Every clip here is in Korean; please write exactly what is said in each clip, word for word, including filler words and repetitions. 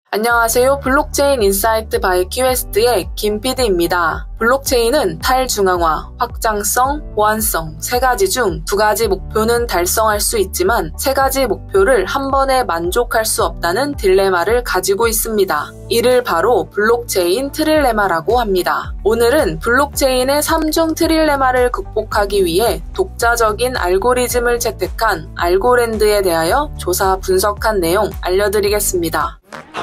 안녕하세요. 블록체인 인사이트 바이 큐에스트의 김피디입니다. 블록체인은 탈중앙화, 확장성, 보안성 세 가지 중 두 가지 목표는 달성할 수 있지만 세 가지 목표를 한 번에 만족할 수 없다는 딜레마를 가지고 있습니다. 이를 바로 블록체인 트릴레마라고 합니다. 오늘은 블록체인의 삼중 트릴레마를 극복하기 위해 독자적인 알고리즘을 채택한 알고랜드에 대하여 조사 분석한 내용 알려드리겠습니다.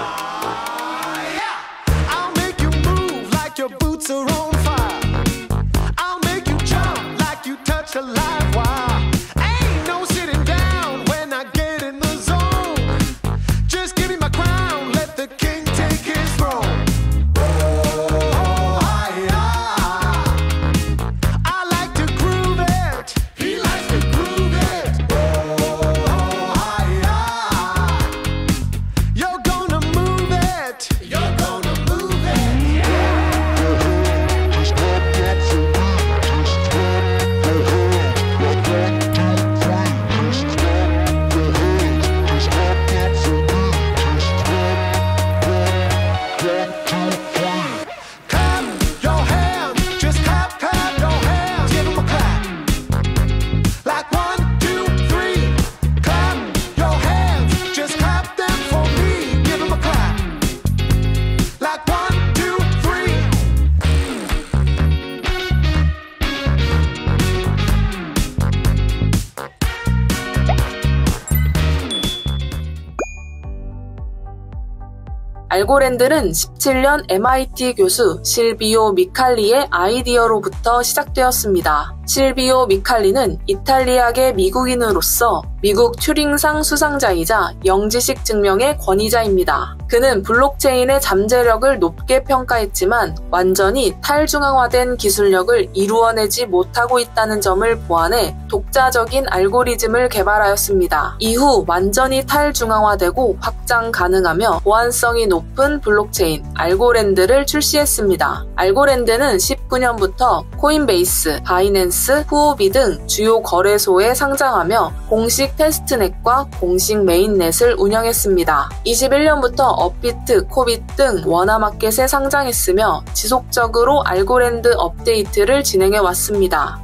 알고랜드는 십칠 년 엠아이티 교수 실비오 미칼리의 아이디어로부터 시작되었습니다. 실비오 미칼리는 이탈리아계 미국인으로서 미국 튜링상 수상자이자 영지식 증명의 권위자입니다. 그는 블록체인의 잠재력을 높게 평가했지만 완전히 탈중앙화된 기술력을 이루어내지 못하고 있다는 점을 보완해 독자적인 알고리즘을 개발하였습니다. 이후 완전히 탈중앙화되고 확장 가능하며 보안성이 높은 블록체인 알고랜드를 출시했습니다. 알고랜드는 십구 년부터 코인베이스, 바이낸스, 후오비 등 주요 거래소에 상장하며 공식 테스트넷과 공식 메인넷을 운영했습니다. 이십일 년부터 업비트, 코빗 등 원화마켓에 상장했으며 지속적으로 알고랜드 업데이트를 진행해왔습니다.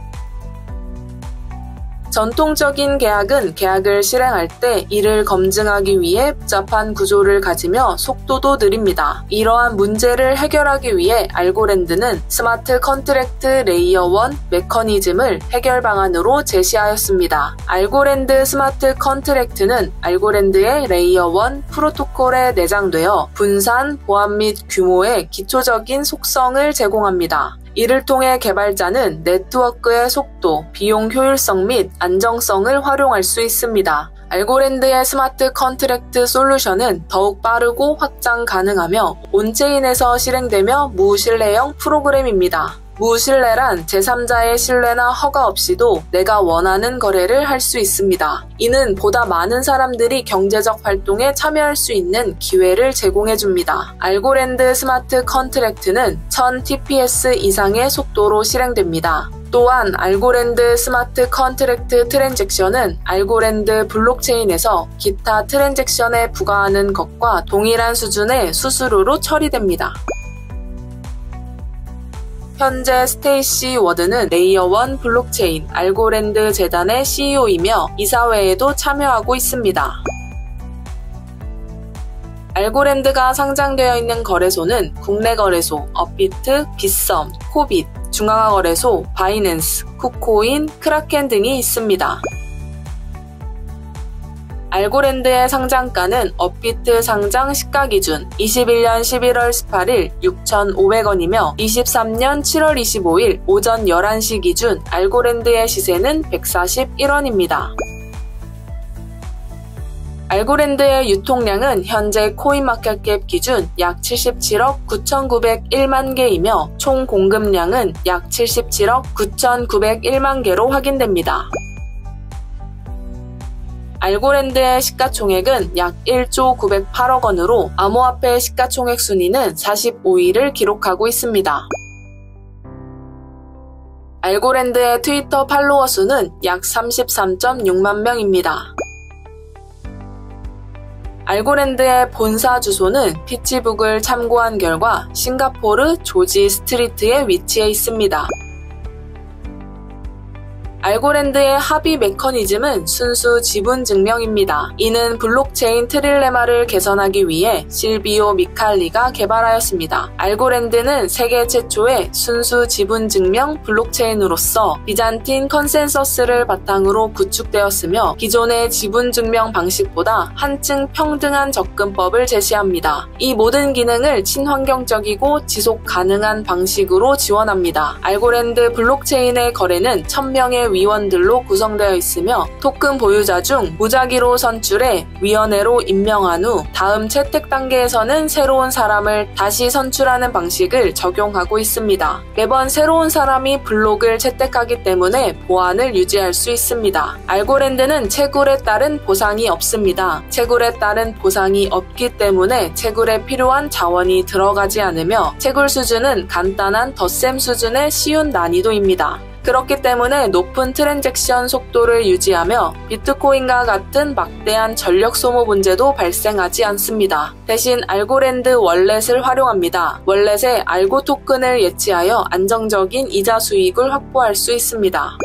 전통적인 계약은 계약을 실행할 때 이를 검증하기 위해 복잡한 구조를 가지며 속도도 느립니다. 이러한 문제를 해결하기 위해 알고랜드는 스마트 컨트랙트 레이어 일 메커니즘을 해결 방안으로 제시하였습니다. 알고랜드 스마트 컨트랙트는 알고랜드의 레이어 일 프로토콜에 내장되어 분산, 보안 및 규모의 기초적인 속성을 제공합니다. 이를 통해 개발자는 네트워크의 속도, 비용 효율성 및 안정성을 활용할 수 있습니다. 알고랜드의 스마트 컨트랙트 솔루션은 더욱 빠르고 확장 가능하며 온체인에서 실행되며 무신뢰형 프로그램입니다. 무신뢰란 제삼자의 신뢰나 허가 없이도 내가 원하는 거래를 할 수 있습니다. 이는 보다 많은 사람들이 경제적 활동에 참여할 수 있는 기회를 제공해줍니다. 알고랜드 스마트 컨트랙트는 천 티피에스 이상의 속도로 실행됩니다. 또한 알고랜드 스마트 컨트랙트 트랜잭션은 알고랜드 블록체인에서 기타 트랜잭션에 부과하는 것과 동일한 수준의 수수료로 처리됩니다. 현재 스테이시 워드는 레이어 일 블록체인 알고랜드 재단의 씨이오이며 이사회에도 참여하고 있습니다. 알고랜드가 상장되어 있는 거래소는 국내 거래소, 업비트, 빗썸, 코빗, 중앙화 거래소, 바이낸스, 쿠코인, 크라켄 등이 있습니다. 알고랜드의 상장가는 업비트 상장 시가 기준 이십일 년 십일월 십팔일 육천오백 원이며 이십삼 년 칠월 이십오일 오전 열한 시 기준 알고랜드의 시세는 백사십일 원입니다. 알고랜드의 유통량은 현재 코인마켓캡 기준 약 칠십칠억 구천구백일만 개이며 총 공급량은 약 칠십칠억 구천구백일만 개로 확인됩니다. 알고랜드의 시가총액은 약 일조 구백팔억 원으로 암호화폐 시가총액 순위는 사십오 위를 기록하고 있습니다. 알고랜드의 트위터 팔로워 수는 약 삼십삼 점 육만 명입니다. 알고랜드의 본사 주소는 피치북을 참고한 결과 싱가포르 조지 스트리트에 위치해 있습니다. 알고랜드의 합의 메커니즘은 순수 지분 증명입니다. 이는 블록체인 트릴레마를 개선하기 위해 실비오 미칼리가 개발하였습니다. 알고랜드는 세계 최초의 순수 지분 증명 블록체인으로서 비잔틴 컨센서스를 바탕으로 구축되었으며 기존의 지분 증명 방식보다 한층 평등한 접근법을 제시합니다. 이 모든 기능을 친환경적이고 지속 가능한 방식으로 지원합니다. 알고랜드 블록체인의 거래는 천 명의 위원들로 구성되어 있으며 토큰 보유자 중 무작위로 선출해 위원회로 임명한 후 다음 채택 단계에서는 새로운 사람을 다시 선출하는 방식을 적용하고 있습니다. 매번 새로운 사람이 블록을 채택하기 때문에 보안을 유지할 수 있습니다. 알고랜드는 채굴에 따른 보상이 없습니다. 채굴에 따른 보상이 없기 때문에 채굴에 필요한 자원이 들어가지 않으며 채굴 수준은 간단한 덧셈 수준의 쉬운 난이도입니다. 그렇기 때문에 높은 트랜잭션 속도를 유지하며 비트코인과 같은 막대한 전력 소모 문제도 발생하지 않습니다. 대신 알고랜드 월렛을 활용합니다. 월렛에 알고 토큰을 예치하여 안정적인 이자 수익을 확보할 수 있습니다.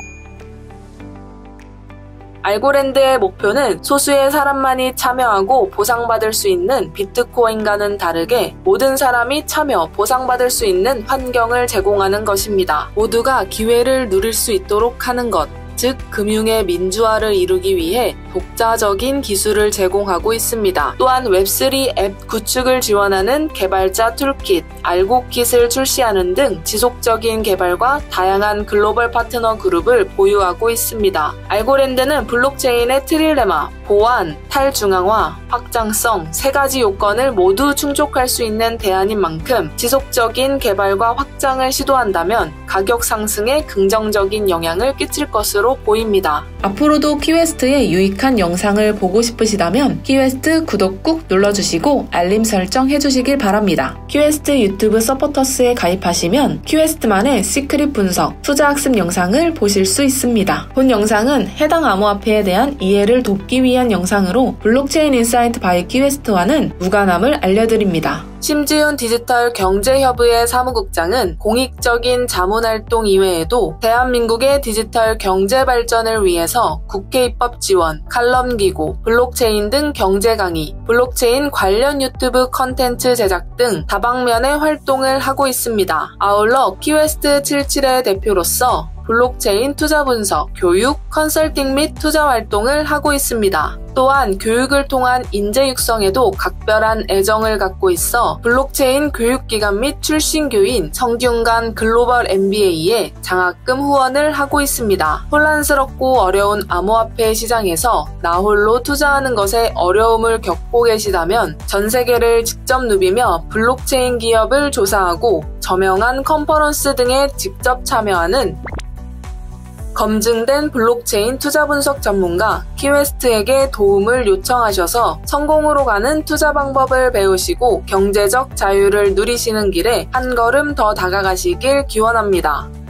알고랜드의 목표는 소수의 사람만이 참여하고 보상받을 수 있는 비트코인과는 다르게 모든 사람이 참여, 보상받을 수 있는 환경을 제공하는 것입니다. 모두가 기회를 누릴 수 있도록 하는 것, 즉 금융의 민주화를 이루기 위해 독자적인 기술을 제공하고 있습니다. 또한 웹쓰리 앱 구축을 지원하는 개발자 툴킷, 알고킷을 출시하는 등 지속적인 개발과 다양한 글로벌 파트너 그룹을 보유하고 있습니다. 알고랜드는 블록체인의 트릴레마, 보안, 탈중앙화, 확장성 세 가지 요건을 모두 충족할 수 있는 대안인 만큼 지속적인 개발과 확장을 시도한다면 가격 상승에 긍정적인 영향을 끼칠 것으로 보입니다. 앞으로도 키웨스트의 유익한 영상을 보고 싶으시다면 키웨스트 구독 꾹 눌러주시고 알림 설정 해주시길 바랍니다. 키웨스트 유튜브 서포터스에 가입하시면 키웨스트만의 시크릿 분석, 투자 학습 영상을 보실 수 있습니다. 본 영상은 해당 암호화폐에 대한 이해를 돕기 위한 영상으로 블록체인 인사이트 바이 키웨스트와는 무관함을 알려드립니다. 심지훈 디지털 경제협의회 사무국장은 공익적인 자문활동 이외에도 대한민국의 디지털 경제 발전을 위해서 국회 입법 지원, 칼럼 기고, 블록체인 등 경제 강의, 블록체인 관련 유튜브 컨텐츠 제작 등 다방면의 활동을 하고 있습니다. 아울러 키웨스트 칠십칠의 대표로서 블록체인 투자 분석, 교육, 컨설팅 및 투자 활동을 하고 있습니다. 또한 교육을 통한 인재 육성에도 각별한 애정을 갖고 있어 블록체인 교육기관 및 출신교인 성균관 글로벌 엠비에이에 장학금 후원을 하고 있습니다. 혼란스럽고 어려운 암호화폐 시장에서 나 홀로 투자하는 것에 어려움을 겪고 계시다면 전 세계를 직접 누비며 블록체인 기업을 조사하고 저명한 컨퍼런스 등에 직접 참여하는 검증된 블록체인 투자 분석 전문가 키웨스트에게 도움을 요청하셔서 성공으로 가는 투자 방법을 배우시고 경제적 자유를 누리시는 길에 한 걸음 더 다가가시길 기원합니다.